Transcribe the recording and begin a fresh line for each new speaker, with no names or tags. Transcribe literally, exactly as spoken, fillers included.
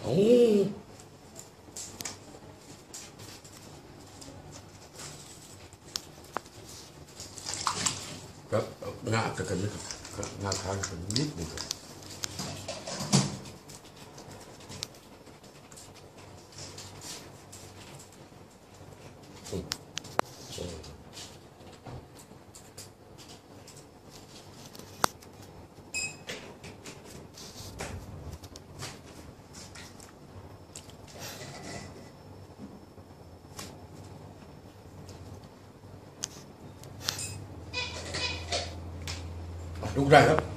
โอ้ครับงากันกันนิดงาค้างกันนิดนึงลูกได้ครับ